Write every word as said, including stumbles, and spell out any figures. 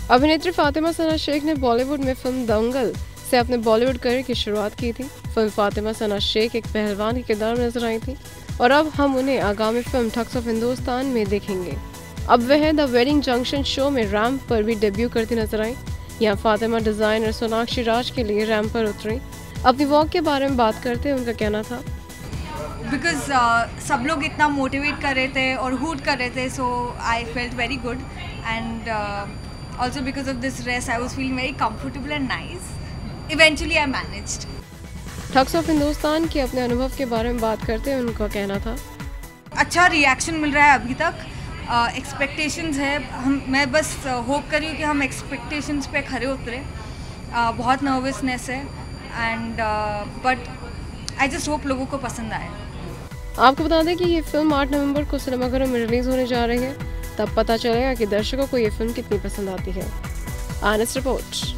अभिनेत्री फातिमा सना शेख ने बॉलीवुड में फिल्म दंगल से अपने बॉलीवुड करियर की शुरुआत की थी। फिल्म फातिमा सना शेख एक पहलवान के किरदार में नजर आई थी और अब हम उन्हें आगामी फिल्म ठग्स ऑफ हिंदुस्तान में देखेंगे। अब वह द वेडिंग जंक्शन शो में रैंप पर भी डेब्यू करती नजर आई। यहाँ फातिमा डिजाइनर सोनाक्षी राज के लिए रैंप पर उतरी। अपनी वॉक के बारे में बात करते उनका कहना था, बिकॉज uh, सब लोग इतना मोटिवेट कर रहे थे और हूट कर रहे थे, so I felt very good and also because of this race I was feeling very comfortable and nice. Eventually I managed. Thugs of Hindostan के अपने अनुभव के बारे में बात करते हुए उनका कहना था, अच्छा रिएक्शन मिल रहा है अभी तक। एक्सपेक्टेशंस uh, है, हम मैं बस होप uh, कर रही हूँ कि हम एक्सपेक्टेशंस पे खरे उतरे। uh, बहुत नर्वसनेस है and but I just hope लोगों को पसंद आए। आपको बता दें कि ये फिल्म आठ नवंबर को सिनेमाघरों में रिलीज होने जा रही है। तब पता चलेगा कि दर्शकों को ये फिल्म कितनी पसंद आती है। आनस रिपोर्ट।